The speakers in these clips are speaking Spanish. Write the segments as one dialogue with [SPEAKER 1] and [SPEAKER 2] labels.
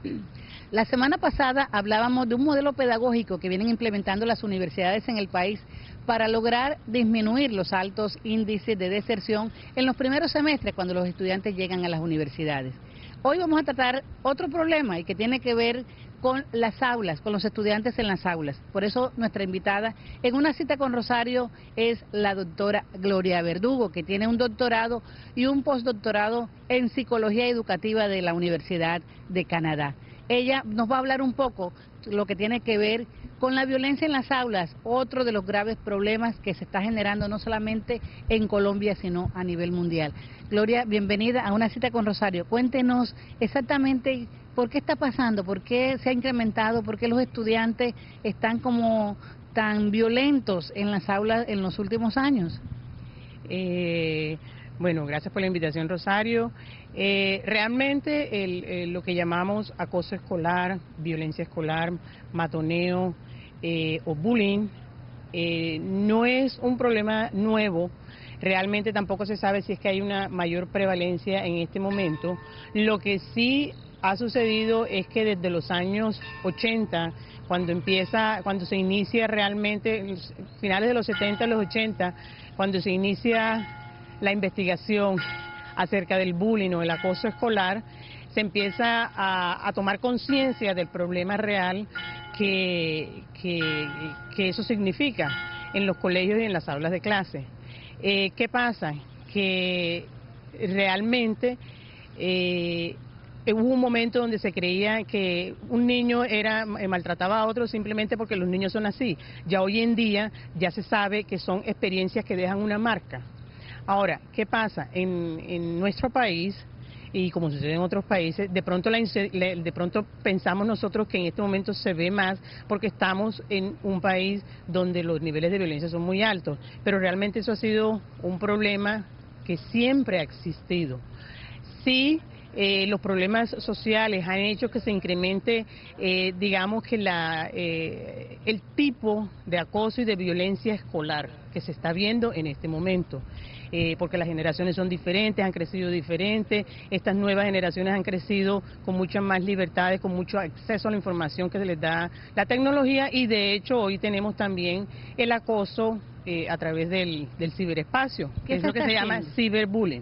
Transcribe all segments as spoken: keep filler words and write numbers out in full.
[SPEAKER 1] La semana pasada hablábamos de un modelo pedagógico que vienen implementando las universidades en el país para lograr disminuir los altos índices de deserción en los primeros semestres cuando los estudiantes llegan a las universidades. Hoy vamos a tratar otro problema y que tiene que ver con las aulas, con los estudiantes en las aulas. Por eso nuestra invitada en una cita con Rosario es la doctora Gloria Verdugo, que tiene un doctorado y un postdoctorado en Psicología Educativa de la Universidad de Canadá. Ella nos va a hablar un poco lo que tiene que ver con la violencia en las aulas, otro de los graves problemas que se está generando no solamente en Colombia, sino a nivel mundial. Gloria, bienvenida a una cita con Rosario. Cuéntenos exactamente por qué está pasando, por qué se ha incrementado, por qué los estudiantes están como tan violentos en las aulas en los últimos años.
[SPEAKER 2] Eh... Bueno, gracias por la invitación, Rosario. Eh, realmente el, eh, lo que llamamos acoso escolar, violencia escolar, matoneo eh, o bullying eh, no es un problema nuevo. Realmente tampoco se sabe si es que hay una mayor prevalencia en este momento. Lo que sí ha sucedido es que desde los años ochenta, cuando empieza, cuando se inicia realmente, finales de los setenta, los ochenta, cuando se inicia la investigación acerca del bullying o el acoso escolar, se empieza a, a tomar conciencia del problema real que, que, que eso significa en los colegios y en las aulas de clase. Eh, ¿Qué pasa? Que realmente eh, hubo un momento donde se creía que un niño era maltrataba a otro simplemente porque los niños son así. Ya hoy en día ya se sabe que son experiencias que dejan una marca. Ahora, ¿qué pasa? En, en nuestro país, y como sucede en otros países, de pronto, la, de pronto pensamos nosotros que en este momento se ve más porque estamos en un país donde los niveles de violencia son muy altos, pero realmente eso ha sido un problema que siempre ha existido. Sí, eh, los problemas sociales han hecho que se incremente, eh, digamos que la, eh, el tipo de acoso y de violencia escolar que se está viendo en este momento. Eh, porque las generaciones son diferentes, han crecido diferentes, estas nuevas generaciones han crecido con muchas más libertades, con mucho acceso a la información que se les da la tecnología y de hecho hoy tenemos también el acoso eh, a través del, del ciberespacio, que es lo que se llama ciberbullying.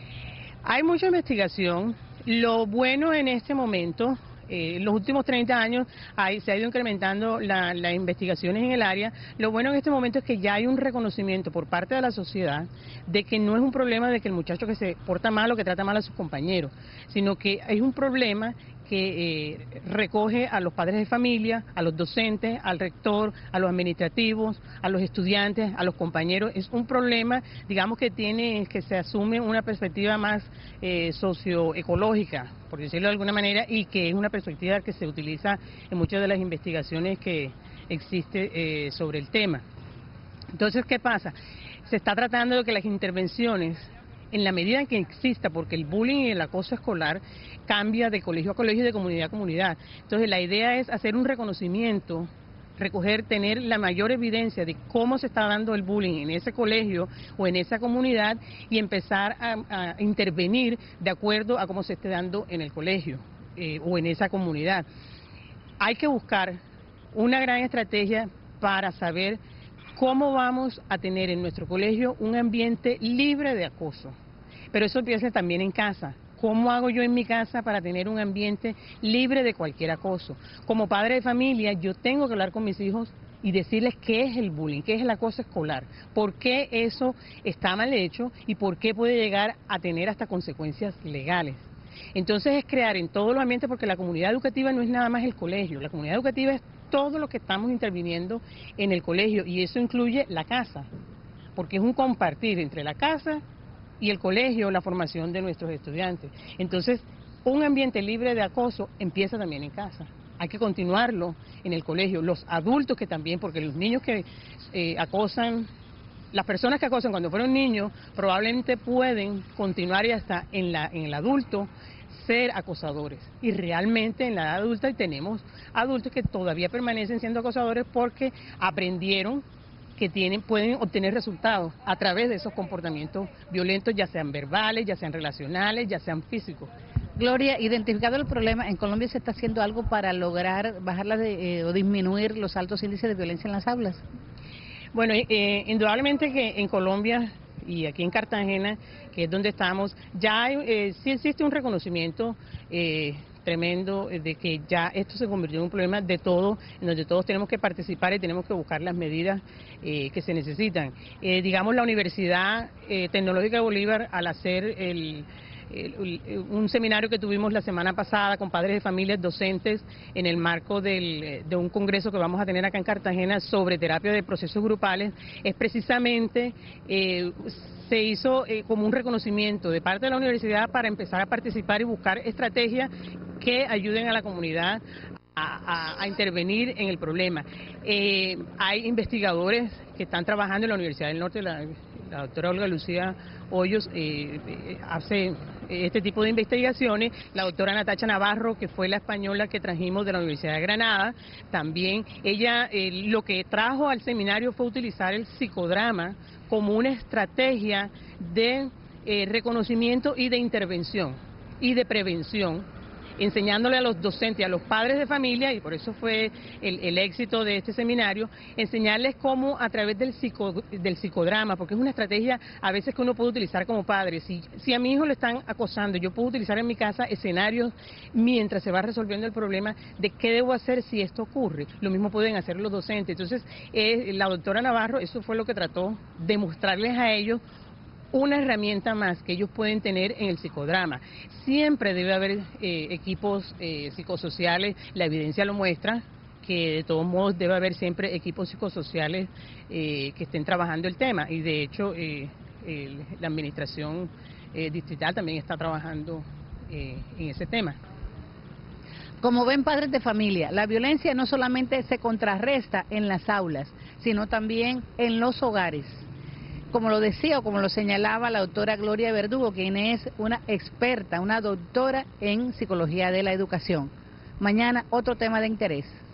[SPEAKER 2] Hay mucha investigación, lo bueno en este momento, eh, en los últimos treinta años hay, se ha ido incrementando la, las investigaciones en el área. Lo bueno en este momento es que ya hay un reconocimiento por parte de la sociedad de que no es un problema de que el muchacho que se porta mal o que trata mal a sus compañeros, sino que es un problema que eh, recoge a los padres de familia, a los docentes, al rector, a los administrativos, a los estudiantes, a los compañeros. Es un problema, digamos, que tiene, que se asume una perspectiva más eh, socioecológica, por decirlo de alguna manera, y que es una perspectiva que se utiliza en muchas de las investigaciones que existe eh, sobre el tema. Entonces, ¿qué pasa? Se está tratando de que las intervenciones, en la medida en que exista, porque el bullying y el acoso escolar cambia de colegio a colegio y de comunidad a comunidad. Entonces la idea es hacer un reconocimiento, recoger, tener la mayor evidencia de cómo se está dando el bullying en ese colegio o en esa comunidad y empezar a, a intervenir de acuerdo a cómo se esté dando en el colegio eh, o en esa comunidad. Hay que buscar una gran estrategia para saber cómo vamos a tener en nuestro colegio un ambiente libre de acoso. Pero eso empieza también en casa. ¿Cómo hago yo en mi casa para tener un ambiente libre de cualquier acoso? Como padre de familia, yo tengo que hablar con mis hijos y decirles qué es el bullying, qué es el acoso escolar, por qué eso está mal hecho y por qué puede llegar a tener hasta consecuencias legales. Entonces es crear en todos los ambientes, porque la comunidad educativa no es nada más el colegio, la comunidad educativa es todo lo que estamos interviniendo en el colegio y eso incluye la casa, porque es un compartir entre la casa y el colegio, la formación de nuestros estudiantes. Entonces, un ambiente libre de acoso empieza también en casa. Hay que continuarlo en el colegio. Los adultos que también, porque los niños que eh, acosan, las personas que acosan cuando fueron niños, probablemente pueden continuar y hasta en, la, en el adulto ser acosadores. Y realmente en la edad adulta tenemos adultos que todavía permanecen siendo acosadores porque aprendieron que tienen, pueden obtener resultados a través de esos comportamientos violentos, ya sean verbales, ya sean relacionales, ya sean físicos.
[SPEAKER 1] Gloria, identificado el problema, ¿en Colombia se está haciendo algo para lograr bajar la de, eh, o disminuir los altos índices de violencia en las aulas?
[SPEAKER 2] Bueno, eh, indudablemente que en Colombia y aquí en Cartagena, que es donde estamos, ya hay, eh, sí existe un reconocimiento eh, tremendo de que ya esto se convirtió en un problema de todo, en donde todos tenemos que participar y tenemos que buscar las medidas eh, que se necesitan. Eh, digamos, la Universidad eh, Tecnológica de Bolívar, al hacer el... un seminario que tuvimos la semana pasada con padres de familias docentes en el marco del, de un congreso que vamos a tener acá en Cartagena sobre terapia de procesos grupales, es precisamente, eh, se hizo eh, como un reconocimiento de parte de la universidad para empezar a participar y buscar estrategias que ayuden a la comunidad A, a, a intervenir en el problema. Eh, hay investigadores que están trabajando en la Universidad del Norte, la, la doctora Olga Lucía Hoyos eh, eh, hace este tipo de investigaciones, la doctora Natacha Navarro, que fue la española que trajimos de la Universidad de Granada, también ella eh, lo que trajo al seminario fue utilizar el psicodrama como una estrategia de eh, reconocimiento y de intervención y de prevención, enseñándole a los docentes, a los padres de familia, y por eso fue el, el éxito de este seminario, enseñarles cómo a través del, psico, del psicodrama, porque es una estrategia a veces que uno puede utilizar como padre. Si, si a mi hijo le están acosando, yo puedo utilizar en mi casa escenarios mientras se va resolviendo el problema de qué debo hacer si esto ocurre. Lo mismo pueden hacer los docentes. Entonces, eh, la doctora Navarro, eso fue lo que trató de mostrarles a ellos, una herramienta más que ellos pueden tener en el psicodrama. Siempre debe haber eh, equipos eh, psicosociales, la evidencia lo muestra, que de todos modos debe haber siempre equipos psicosociales eh, que estén trabajando el tema, y de hecho eh, el, la administración eh, distrital también está trabajando eh, en ese tema.
[SPEAKER 1] Como ven padres de familia, la violencia no solamente se contrarresta en las aulas, sino también en los hogares. Como lo decía o como lo señalaba la doctora Gloria Verdugo, quien es una experta, una doctora en psicología de la educación. Mañana otro tema de interés.